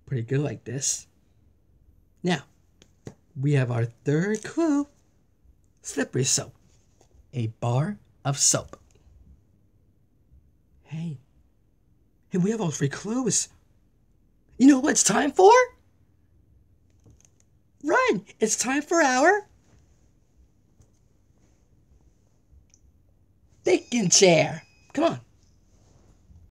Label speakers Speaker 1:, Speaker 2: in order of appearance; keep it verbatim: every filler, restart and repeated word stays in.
Speaker 1: pretty good like this. Now, we have our third clue. Slippery soap. A bar of soap. Hey. Hey, we have all three clues. You know what it's time for? Run! It's time for our thinking chair. Come on.